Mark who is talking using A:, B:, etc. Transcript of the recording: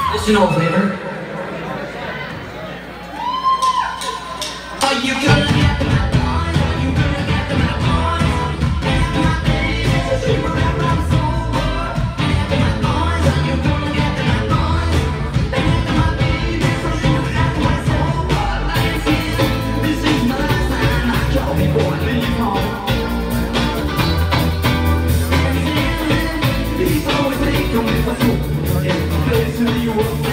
A: Listen old flavor. Are you gonna get my boys? Are you gonna get my boys? And my baby, she will never I'm sober. And my boys, are you gonna get my boys? And my baby, she will never I'm sober. Like this is my last time. I call me boy, leave home. He's always making me for fool. Yeah, listen to you.